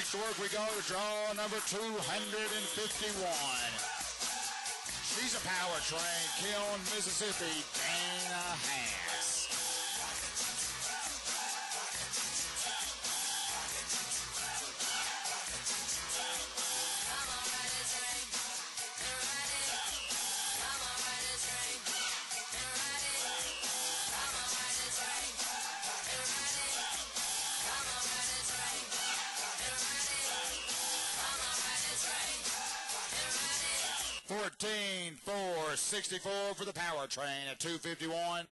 to work we go to draw number 251. She's a powertrain, Kiln, Mississippi, Dana Hass. $14,464 for the powertrain at 251.